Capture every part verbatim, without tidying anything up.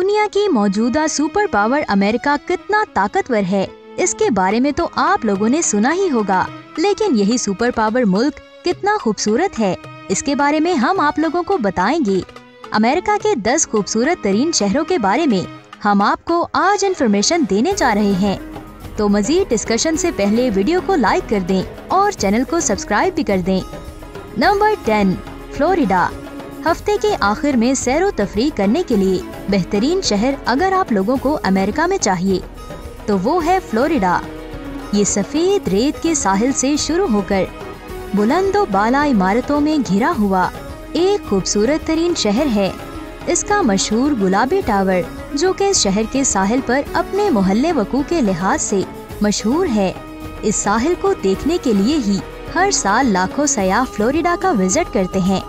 दुनिया की मौजूदा सुपर पावर अमेरिका कितना ताकतवर है, इसके बारे में तो आप लोगों ने सुना ही होगा। लेकिन यही सुपर पावर मुल्क कितना खूबसूरत है, इसके बारे में हम आप लोगों को बताएंगे। अमेरिका के दस खूबसूरत तरीन शहरों के बारे में हम आपको आज इन्फॉर्मेशन देने जा रहे हैं। तो मजीद डिस्कशन से पहले वीडियो को लाइक कर दें और चैनल को सब्सक्राइब भी कर दें। Number ten, Florida. हफ्ते के आखिर में सैरो तफरीह करने के लिए बेहतरीन शहर अगर आप लोगों को अमेरिका में चाहिए तो वो है फ्लोरिडा। ये सफेद रेत के साहिल से शुरू होकर बुलंदो बाला इमारतों में घिरा हुआ एक खूबसूरत तरीन शहर है। इसका मशहूर गुलाबी टावर, जो कि इस शहर के साहिल पर अपने मोहल्ले वकू के लिहाज से मशहूर है, इस साहिल को देखने के लिए ही हर साल लाखों सयाह फ्लोरिडा का विजिट करते हैं,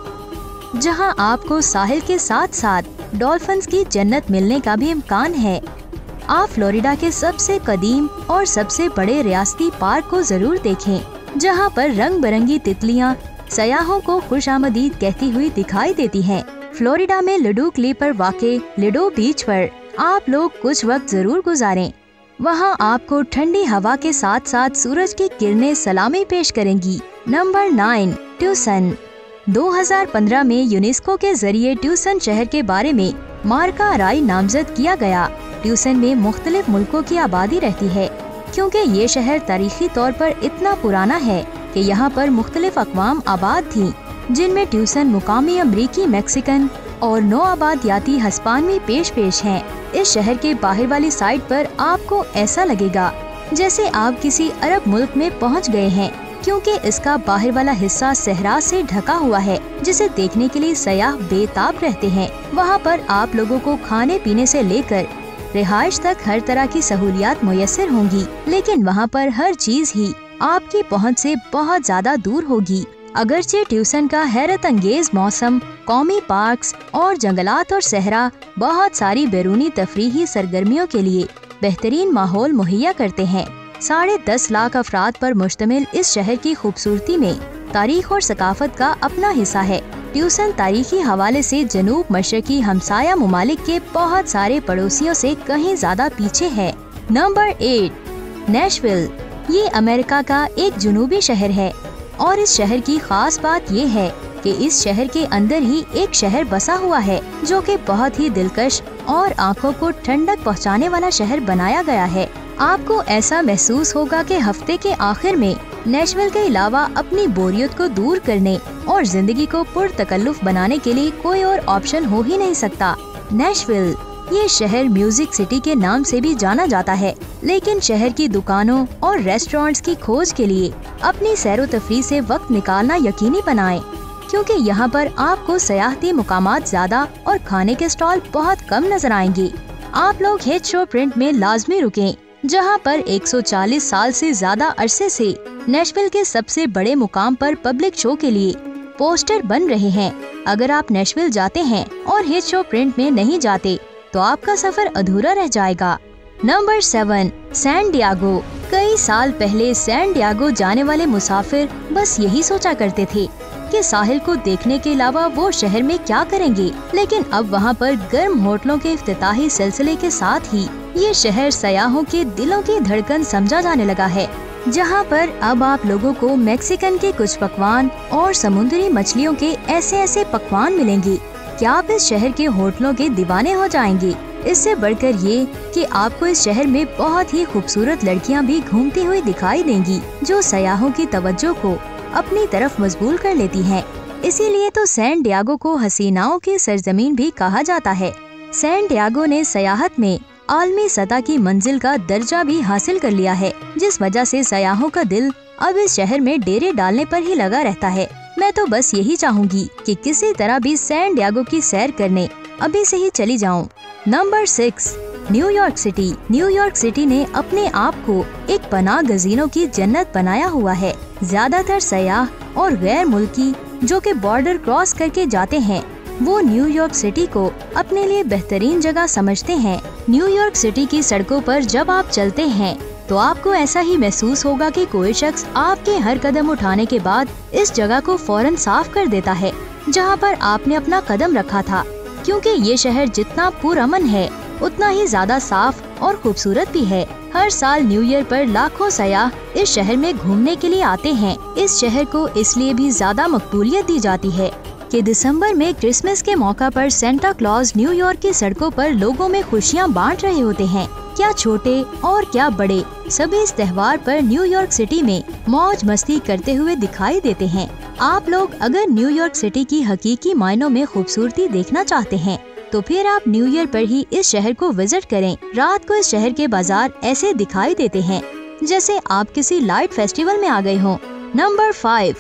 जहां आपको साहिल के साथ साथ डॉल्फिन्स की जन्नत मिलने का भी इम्कान है। आप फ्लोरिडा के सबसे कदीम और सबसे बड़े रियासती पार्क को जरूर देखें, जहां पर रंग बिरंगी तितलियां सयाहों को खुशामदीद कहती हुई दिखाई देती हैं। फ्लोरिडा में लिडो क्ली पर वाक़े लिडो बीच पर आप लोग कुछ वक्त जरूर गुजारें। वहां आपको ठंडी हवा के साथ साथ सूरज की किरणें सलामी पेश करेंगी। Number nine, Tucson. दो हज़ार पंद्रह में यूनेस्को के जरिए ट्यूसन शहर के बारे में मार्का राय नामजद किया गया। ट्यूसन में मुख्तलिफ मुल्कों की आबादी रहती है, क्योंकि ये शहर तारीखी तौर पर इतना पुराना है कि यहाँ पर मुख्तलिफ अक़वाम आबाद थी, जिनमें ट्यूसन मुकामी अमरीकी, मैक्सिकन और नौ आबादियाती हस्पानवी पेश पेश हैं। इस शहर के बाहर वाली साइड पर आपको ऐसा लगेगा जैसे आप किसी अरब मुल्क में पहुँच गए हैं, क्योंकि इसका बाहर वाला हिस्सा सहरा से ढका हुआ है, जिसे देखने के लिए सयाह बेताब रहते हैं। वहाँ पर आप लोगों को खाने पीने से लेकर रिहाइश तक हर तरह की सहूलियात मुयस्सर होंगी, लेकिन वहाँ पर हर चीज ही आपकी पहुँच से बहुत ज्यादा दूर होगी। अगरचे ट्यूसन का हैरत अंगेज मौसम, कौमी पार्क्स और जंगलात और सहरा बहुत सारी बैरूनी तफरीही सरगर्मियों के लिए बेहतरीन माहौल मुहैया करते हैं। साढ़े दस लाख अफराद पर मुश्तमिल इस शहर की खूबसूरती में तारीख और सकाफत का अपना हिस्सा है। ट्यूसन तारीखी हवाले से जनूब मशरकी हमसाया मुमालिक के बहुत सारे पड़ोसियों से कहीं ज्यादा पीछे है। Number eight, Nashville. ये अमेरिका का एक जुनूबी शहर है और इस शहर की खास बात ये है कि इस शहर के अंदर ही एक शहर बसा हुआ है, जो कि बहुत ही दिलकश और आंखों को ठंडक पहुंचाने वाला शहर बनाया गया है। आपको ऐसा महसूस होगा कि हफ्ते के आखिर में नेशविल के अलावा अपनी बोरियत को दूर करने और जिंदगी को पुरतकल्लुफ बनाने के लिए कोई और ऑप्शन हो ही नहीं सकता। नेशविल, ये शहर म्यूजिक सिटी के नाम से भी जाना जाता है, लेकिन शहर की दुकानों और रेस्टोरेंट्स की खोज के लिए अपनी सैरो तफरीह से वक्त निकालना यकीनी बनाएं, क्योंकि यहाँ पर आपको सयाहती मुकामात ज्यादा और खाने के स्टॉल बहुत कम नजर आएंगे। आप लोग हिट शो प्रिंट में लाजमी रुकें, जहाँ पर एक सौ चालीस साल से ज्यादा अरसे से नेशविल के सबसे बड़े मुकाम पर पब्लिक शो के लिए पोस्टर बन रहे हैं। अगर आप नेशविल जाते हैं और हिट शो प्रिंट में नहीं जाते तो आपका सफर अधूरा रह जाएगा। Number seven, San Diego. कई साल पहले सैन डियागो जाने वाले मुसाफिर बस यही सोचा करते थे कि साहिल को देखने के अलावा वो शहर में क्या करेंगे, लेकिन अब वहाँ पर गर्म होटलों के इफ्तिताही सिलसिले के साथ ही ये शहर सयाहों के दिलों की धड़कन समझा जाने लगा है, जहाँ पर अब आप लोगों को मैक्सिकन के कुछ पकवान और समुद्री मछलियों के ऐसे ऐसे पकवान मिलेंगे कि आप इस शहर के होटलों के दीवाने हो जाएंगे। इससे बढ़कर ये कि आपको इस शहर में बहुत ही खूबसूरत लड़कियाँ भी घूमती हुई दिखाई देंगी, जो सयाहों की तवज्जो को अपनी तरफ मजबूर कर लेती हैं। इसीलिए तो सैन डियागो को हसीनाओं की सरजमीन भी कहा जाता है। सैन डियागो ने सयाहत में आलमी सतह की मंजिल का दर्जा भी हासिल कर लिया है, जिस वजह से सयाहों का दिल अब इस शहर में डेरे डालने पर ही लगा रहता है। मैं तो बस यही चाहूंगी कि किसी तरह भी सैन डियागो की सैर करने अभी से ही चली जाऊं। Number six, New York city. New York city ने अपने आप को एक पनाह गजीनों की जन्नत बनाया हुआ है। ज्यादातर सयाह और गैर मुल्की जो कि बॉर्डर क्रॉस करके जाते हैं, वो न्यूयॉर्क सिटी को अपने लिए बेहतरीन जगह समझते हैं। न्यूयॉर्क सिटी की सड़कों पर जब आप चलते हैं तो आपको ऐसा ही महसूस होगा कि कोई शख्स आपके हर कदम उठाने के बाद इस जगह को फौरन साफ कर देता है जहाँ पर आपने अपना कदम रखा था, क्योंकि ये शहर जितना पुरअमन है उतना ही ज्यादा साफ और खूबसूरत भी है। हर साल न्यू ईयर पर लाखों सयाह इस शहर में घूमने के लिए आते हैं। इस शहर को इसलिए भी ज्यादा मकबूलियत दी जाती है कि दिसंबर में क्रिसमस के मौका पर सेंटा क्लॉज न्यूयॉर्क की सड़कों पर लोगों में खुशियां बांट रहे होते हैं। क्या छोटे और क्या बड़े, सभी इस त्योहार पर न्यूयॉर्क सिटी में मौज मस्ती करते हुए दिखाई देते हैं। आप लोग अगर न्यूयॉर्क सिटी की हकीकी मायनों में खूबसूरती देखना चाहते हैं तो फिर आप न्यू ईयर पर ही इस शहर को विजिट करें। रात को इस शहर के बाजार ऐसे दिखाई देते हैं जैसे आप किसी लाइट फेस्टिवल में आ गए हों। Number five,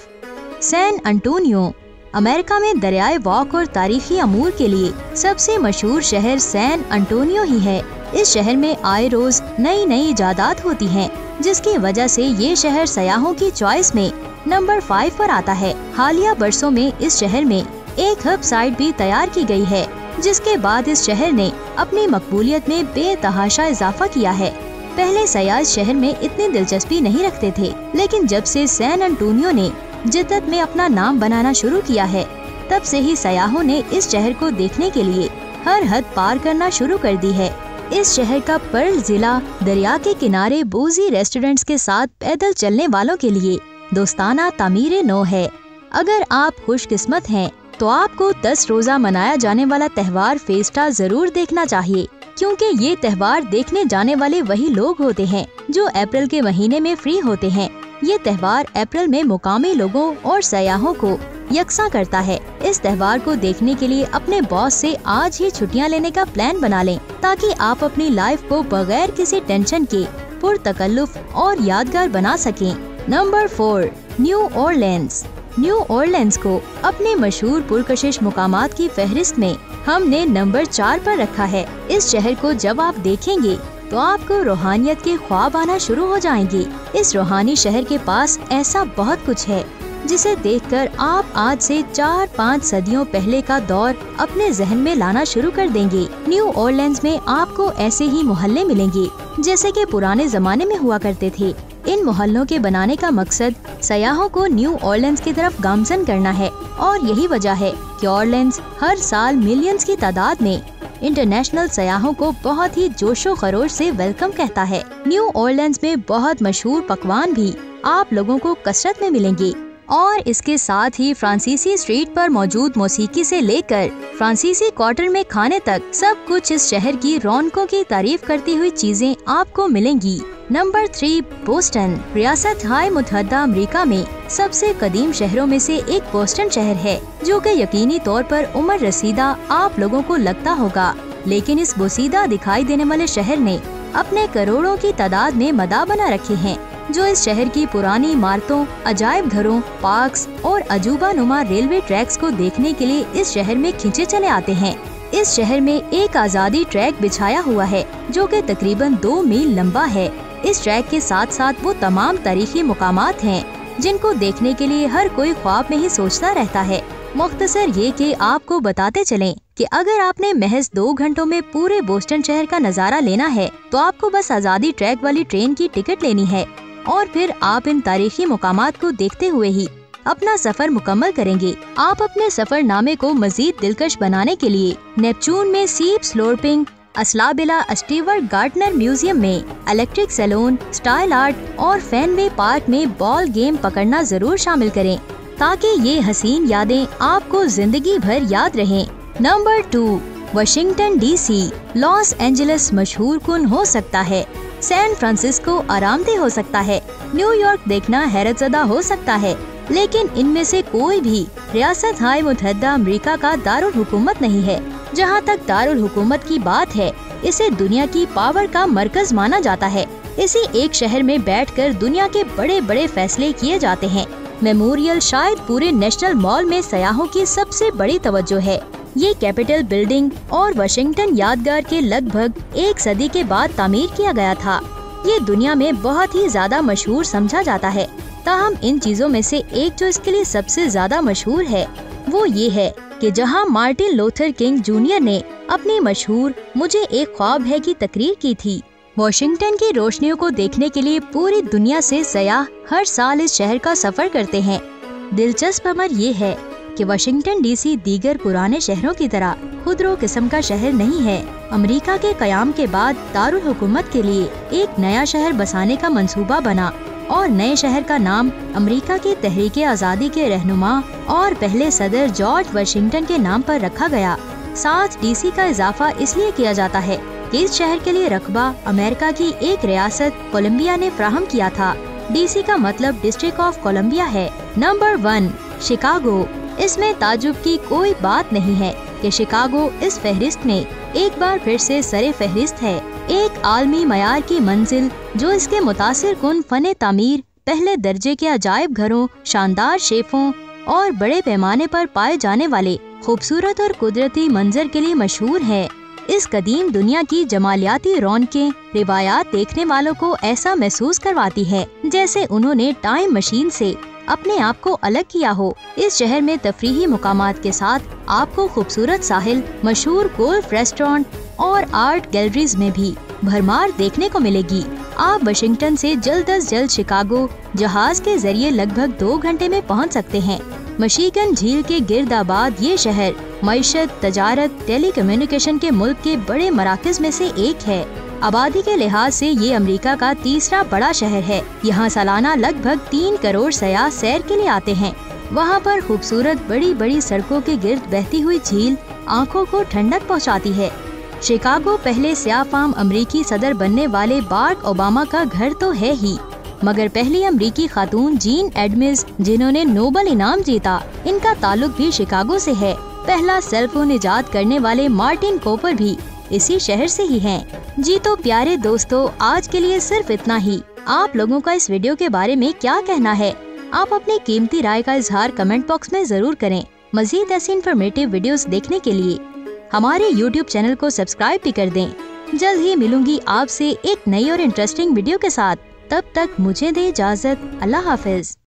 San Antonio. America में दरियाए वॉक और तारीखी अमूर के लिए सबसे मशहूर शहर सैन अंटोनियो ही है। इस शहर में आए रोज नई नई इजादात होती हैं, जिसकी वजह से ये शहर सयाहों की चॉइस में नंबर फाइव पर आता है। हालिया बरसों में इस शहर में एक हब साइट भी तैयार की गई है, जिसके बाद इस शहर ने अपनी मकबूलियत में बेतहाशा इजाफा किया है। पहले सयाह इस शहर में इतनी दिलचस्पी नहीं रखते थे, लेकिन जब से सैन अंटोनियो ने जिद्दत में अपना नाम बनाना शुरू किया है, तब से ही सयाहों ने इस शहर को देखने के लिए हर हद पार करना शुरू कर दी है। इस शहर का पर्ल जिला दरिया के किनारे बोजी रेस्टोरेंट्स के साथ पैदल चलने वालों के लिए दोस्ताना तामीर नौ है। अगर आप खुशकिस्मत हैं तो आपको दस रोजा मनाया जाने वाला त्योहार फेस्टा जरूर देखना चाहिए, क्योंकि ये त्योहार देखने जाने वाले वही लोग होते हैं जो अप्रैल के महीने में फ्री होते हैं। ये त्योहार अप्रैल में मुकामी लोगों और सयाहों को यकसा करता है। इस त्योहार को देखने के लिए अपने बॉस से आज ही छुट्टियां लेने का प्लान बना लें, ताकि आप अपनी लाइफ को बगैर किसी टेंशन के पुरतकल्लुफ और यादगार बना सकें। Number four, New Orleans. New Orleans को अपने मशहूर पुरकशिश मुकामात की फहरिस्त में हमने नंबर चार पर रखा है। इस शहर को जब आप देखेंगे तो आपको रूहानियत के ख्वाब आना शुरू हो जाएंगे। इस रूहानी शहर के पास ऐसा बहुत कुछ है जिसे देखकर आप आज से चार पाँच सदियों पहले का दौर अपने जहन में लाना शुरू कर देंगे। न्यू ऑरलेंस में आपको ऐसे ही मोहल्ले मिलेंगे जैसे कि पुराने जमाने में हुआ करते थे। इन मोहल्लों के बनाने का मकसद सयाहों को न्यू ऑरलेंस की तरफ गामजन करना है, और यही वजह है कि ऑरलेंस हर साल मिलियंस की तादाद में इंटरनेशनल सयाहों को बहुत ही जोशो खरोश से वेलकम कहता है। न्यू ऑरलेंस में बहुत मशहूर पकवान भी आप लोगों को कसरत में मिलेंगे, और इसके साथ ही फ्रांसीसी स्ट्रीट पर मौजूद मौसीकी से लेकर फ्रांसीसी क्वार्टर में खाने तक सब कुछ इस शहर की रौनकों की तारीफ करती हुई चीजें आपको मिलेंगी। Number three, Boston. रियासत हाय मुत्तहदा अमेरिका में सबसे कदीम शहरों में से एक बोस्टन शहर है, जो कि यकीनी तौर पर उम्र रसीदा आप लोगों को लगता होगा, लेकिन इस बोसीदा दिखाई देने वाले शहर ने अपने करोड़ों की तादाद में मदा बना रखे हैं, जो इस शहर की पुरानी इमारतों, अजायब घरों, पार्क्स और अजूबा नुमा रेलवे ट्रैक्स को देखने के लिए इस शहर में खींचे चले आते हैं। इस शहर में एक आज़ादी ट्रैक बिछाया हुआ है जो कि तकरीबन दो मील लंबा है। इस ट्रैक के साथ साथ वो तमाम तारीखी मुकामात हैं जिनको देखने के लिए हर कोई ख्वाब में ही सोचता रहता है। मुख्तसर ये कि आपको बताते चलें कि अगर आपने महज दो घंटों में पूरे बोस्टन शहर का नज़ारा लेना है तो आपको बस आज़ादी ट्रैक वाली ट्रेन की टिकट लेनी है, और फिर आप इन तारीखी मुकामात को देखते हुए ही अपना सफर मुकम्मल करेंगे। आप अपने सफरनामे को मजीद दिलकश बनाने के लिए नेपचून में सीप slurping, Isabella Stewart Gardner museum में इलेक्ट्रिक सैलून, स्टाइल आर्ट और फैनवे पार्क में बॉल गेम पकड़ना जरूर शामिल करें, ताकि ये हसीन यादें आपको जिंदगी भर याद रहें। Number two, Washington DC. Los Angeles मशहूर कुन हो सकता है, सैन फ्रांसिस्को आरामदेह हो सकता है, न्यूयॉर्क देखना हैरतज़दा हो सकता है, लेकिन इनमें से कोई भी रियासत हाय मुत्तहदा अमेरिका का दारुल हुकूमत नहीं है। जहाँ तक दारुल हुकूमत की बात है, इसे दुनिया की पावर का मरकज माना जाता है। इसी एक शहर में बैठकर दुनिया के बड़े बड़े फैसले किए जाते हैं। मेमोरियल शायद पूरे नेशनल मॉल में सयाहों की सबसे बड़ी तवज्जो है। ये कैपिटल बिल्डिंग और वाशिंगटन यादगार के लगभग एक सदी के बाद तामीर किया गया था। ये दुनिया में बहुत ही ज्यादा मशहूर समझा जाता है। ताहम इन चीजों में से एक जो इसके लिए सबसे ज्यादा मशहूर है वो ये है कि जहां मार्टिन लूथर किंग जूनियर ने अपनी मशहूर मुझे एक ख्वाब है की तकरीर की थी। वॉशिंगटन की रोशनियों को देखने के लिए पूरी दुनिया से सयाह हर साल इस शहर का सफर करते हैं। दिलचस्प अमर ये है कि वाशिंगटन डीसी दीगर पुराने शहरों की तरह खुदरो किस्म का शहर नहीं है। अमेरिका के कयाम के बाद दारुल हुकूमत के लिए एक नया शहर बसाने का मंसूबा बना और नए शहर का नाम अमेरिका की तहरीक आज़ादी के रहनुमा और पहले सदर जॉर्ज वाशिंगटन के नाम पर रखा गया। साथ डीसी का इजाफा इसलिए किया जाता है कि इस शहर के लिए रकबा अमेरिका की एक रियासत कोलंबिया ने फ्राहम किया था। डीसी का मतलब डिस्ट्रिक्ट ऑफ कोलंबिया है। Number one, Chicago. इसमें ताजुब की कोई बात नहीं है कि शिकागो इस फहरिस्त में एक बार फिर से सरे फहरिस्त है। एक आलमी मयार की मंजिल जो इसके मुतासिर कुन फने तामीर, पहले दर्जे के अजायब घरों, शानदार शेफों और बड़े पैमाने पर पाए जाने वाले खूबसूरत और कुदरती मंजर के लिए मशहूर है। इस कदीम दुनिया की जमालियाती रौनकें रिवायात देखने वालों को ऐसा महसूस करवाती है जैसे उन्होंने टाइम मशीन से अपने आप को अलग किया हो। इस शहर में तफरीही मुकामात के साथ आपको खूबसूरत साहिल, मशहूर गोल्फ रेस्टोरेंट और आर्ट गैलरीज में भी भरमार देखने को मिलेगी। आप वाशिंगटन से जल्द अज जल्द शिकागो जहाज के जरिए लगभग दो घंटे में पहुंच सकते हैं। मिशिगन झील के गिर्द आबाद ये शहर मईशत, तजारत, टेलीकम्युनिकेशन के मुल्क के बड़े मराकज में से एक है। आबादी के लिहाज से ये अमेरिका का तीसरा बड़ा शहर है। यहाँ सालाना लगभग तीन करोड़ सयाह सैर के लिए आते हैं। वहाँ पर खूबसूरत बड़ी बड़ी सड़कों के गिर्द बहती हुई झील आँखों को ठंडक पहुँचाती है। शिकागो पहले स्याह फाम अमरीकी सदर बनने वाले बाराक ओबामा का घर तो है ही, मगर पहली अमरीकी खातून जीन एडम्स जिन्होंने नोबल इनाम जीता, इनका ताल्लुक भी शिकागो से है। पहला सेल फोन इजाद करने वाले मार्टिन कूपर भी इसी शहर से ही हैं। जी तो प्यारे दोस्तों, आज के लिए सिर्फ इतना ही। आप लोगों का इस वीडियो के बारे में क्या कहना है? आप अपनी कीमती राय का इजहार कमेंट बॉक्स में जरूर करें। मजीद ऐसी इन्फॉर्मेटिव वीडियोस देखने के लिए हमारे यूट्यूब चैनल को सब्सक्राइब भी कर दें। जल्द ही मिलूंगी आपसे एक नई और इंटरेस्टिंग वीडियो के साथ। तब तक मुझे दे इजाजत। अल्लाह हाफिज।